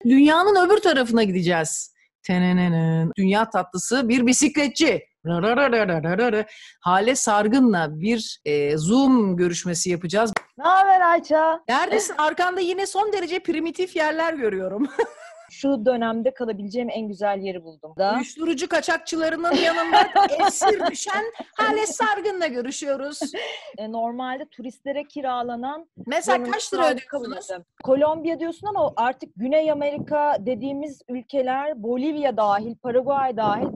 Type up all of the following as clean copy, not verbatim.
Dünyanın öbür tarafına gideceğiz. Tenenenen. Dünya tatlısı bir bisikletçi. Hale Sargın'la bir Zoom görüşmesi yapacağız. Ne haber Ayça? Neredesin? Arkanda yine son derece primitif yerler görüyorum. Şu dönemde kalabileceğim en güzel yeri buldum. Uyuşturucu kaçakçılarının yanında esir düşen Hale Sargın'la görüşüyoruz. Normalde turistlere kiralanan... Mesela kaç lira ödüyorsunuz? Kolombiya diyorsun ama artık Güney Amerika dediğimiz ülkeler, Bolivya dahil, Paraguay dahil.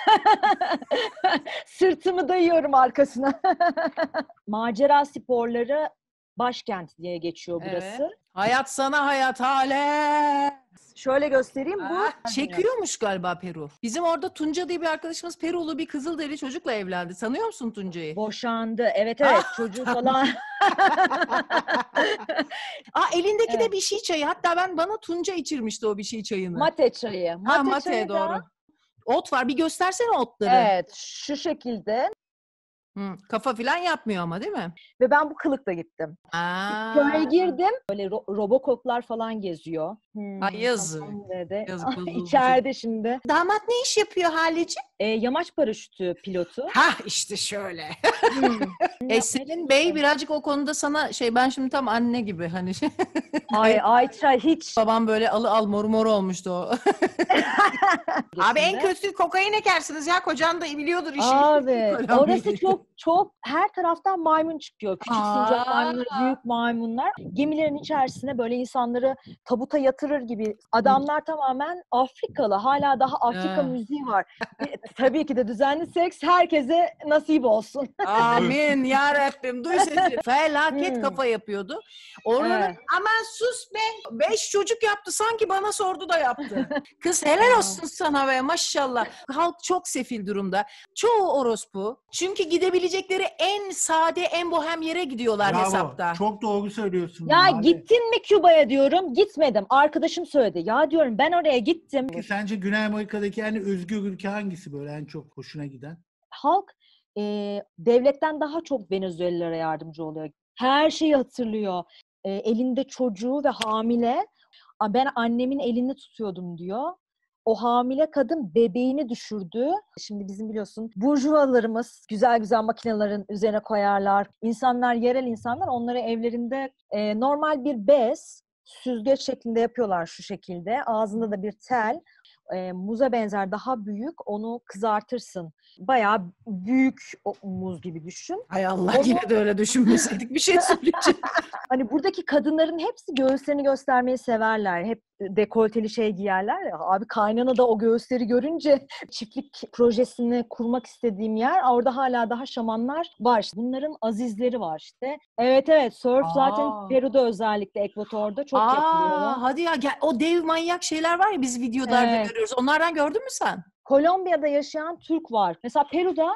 Sırtımı dayıyorum arkasına. Macera sporları başkent diye geçiyor burası. Evet. Hayat sana hayat Hale. Şöyle göstereyim bu. Çekiyormuş galiba Peru. Bizim orada Tunca diye bir arkadaşımız Perulu bir Kızılderili çocukla evlendi. Tanıyor musun Tunca'yı? Boşandı. Evet çocuğu falan. Elindeki de bir şey çayı. Hatta bana Tunca içirmişti o bir şey çayını. Mate çayı. Mate çayı doğru. da... Ot var. Bir göstersene otları. Evet, şu şekilde. Kafa falan yapmıyor ama değil mi? Ve ben bu kılıkla gittim. Köye girdim. Böyle Robocop'lar falan geziyor. Ay yazık. Tamam dedi. Yazık. İçeride şimdi. Damat ne iş yapıyor Haleciğim? Yamaç paraşütü pilotu. İşte şöyle. Selin Bey birazcık o konuda sana ben şimdi tam anne gibi hani Ayça hiç. Babam böyle al mor olmuştu o. Abi en kötü kokain ekersiniz ya, kocan da biliyordur işi. Abi orası çok her taraftan maymun çıkıyor. Küçük sincap maymunları, büyük maymunlar. Gemilerin içerisine böyle insanları tabuta yatırır gibi. Adamlar tamamen Afrikalı. Hala daha Afrika müziği var. Tabii ki de düzenli seks herkese nasip olsun. Amin ya Rabbim. Duy sesi. Felaket kafa yapıyordu. Oraların aman sus be. 5 çocuk yaptı. Sanki bana sordu da yaptı. Kız helal olsun sana be maşallah. Halk çok sefil durumda. Çoğu orospu. Çünkü gidebilecekleri en sade, en bohem yere gidiyorlar hesapta. Çok doğru söylüyorsun. Ya gittin mi Küba'ya diyorum. Gitmedim. Arkadaşım söyledi. Ya diyorum ben oraya gittim. Peki sence Güney Amerika'daki en özgür ülke hangisi böyle en çok hoşuna giden? Halk devletten daha çok Venezuelalılara yardımcı oluyor. Her şeyi hatırlıyor. Elinde çocuğu ve hamile. Ben annemin elini tutuyordum diyor. O hamile kadın bebeğini düşürdü. Şimdi bizim biliyorsun burjuvalarımız güzel güzel makinelerin üzerine koyarlar. İnsanlar, yerel insanlar onları evlerinde normal bir bez, süzgeç şeklinde yapıyorlar şu şekilde. Ağzında da bir tel. Muza benzer daha büyük, onu kızartırsın. Bayağı büyük muz gibi düşün. Hay Allah yine de öyle düşünmeseydik bir şey söyleyeceğim. Hani buradaki kadınların hepsi göğüslerini göstermeyi severler. Hep dekolteli şey giyerler ya. Abi kaynana da o göğüsleri görünce çiftlik projesini kurmak istediğim yer orada hala daha şamanlar var. İşte bunların azizleri var işte. Evet surf zaten Peru'da özellikle Ekvator'da çok yapılıyor. Hadi ya gel, o dev manyak şeyler var ya biz videolarda görüyoruz. Onlardan gördün mü sen? Kolombiya'da yaşayan Türk var. Mesela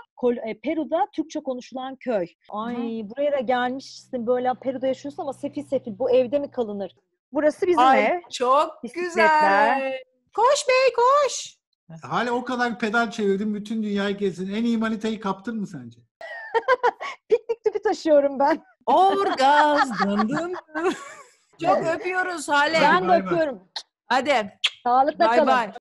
Peru'da Türkçe konuşulan köy. Buraya da gelmişsin böyle Peru'da yaşıyorsun ama sefil bu evde mi kalınır? Burası bizim ev. Çok güzel. Koş bey koş. Hala o kadar pedal çevirdim, bütün dünyayı gezdin. En iyi manitayı kaptın mı sence? Piknik tüpü taşıyorum ben. Orgaz dın. Çok öpüyoruz Hale. Ben de öpüyorum. Hadi. Sağlıkla kalın. Bye.